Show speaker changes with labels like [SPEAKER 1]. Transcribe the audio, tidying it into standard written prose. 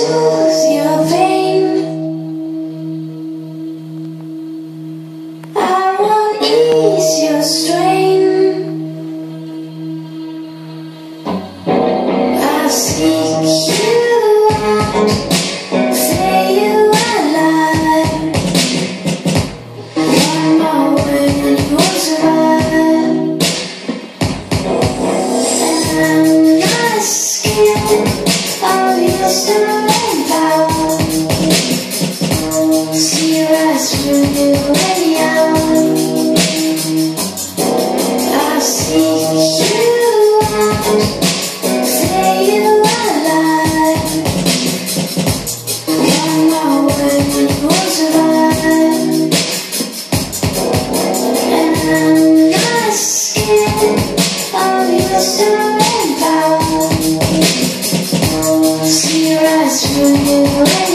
[SPEAKER 1] soothe your pain. I won't ease your strain. I'll seek you out, say you alive. One more word and you'll survive. And I'm not scared of your stubborn power. See you rise through you anyhow. I'll seek you out, say you alive. One more word and you'll survive. And I'm not scared of your stubborn power. See you rise through you.